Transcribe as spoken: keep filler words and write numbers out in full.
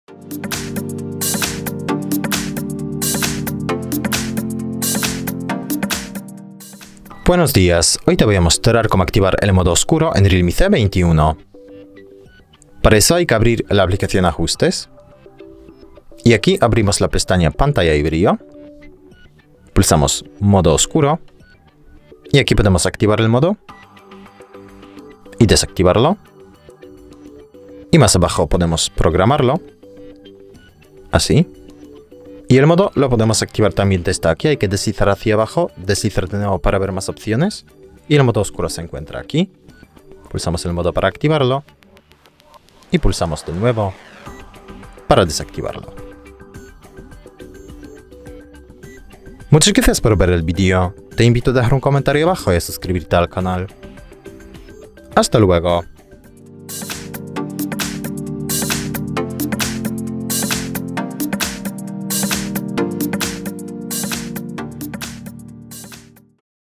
Buenos días, hoy te voy a mostrar cómo activar el modo oscuro en Realme C veintiuno. Para eso hay que abrir la aplicación Ajustes. Y aquí abrimos la pestaña Pantalla y brillo. Pulsamos Modo oscuro. Y aquí podemos activar el modo. Y desactivarlo. Y más abajo podemos programarlo. Así. Y el modo lo podemos activar también desde aquí. Hay que deslizar hacia abajo, deslizar de nuevo para ver más opciones. Y el modo oscuro se encuentra aquí. Pulsamos el modo para activarlo. Y pulsamos de nuevo para desactivarlo. Muchas gracias por ver el vídeo. Te invito a dejar un comentario abajo y a suscribirte al canal. Hasta luego.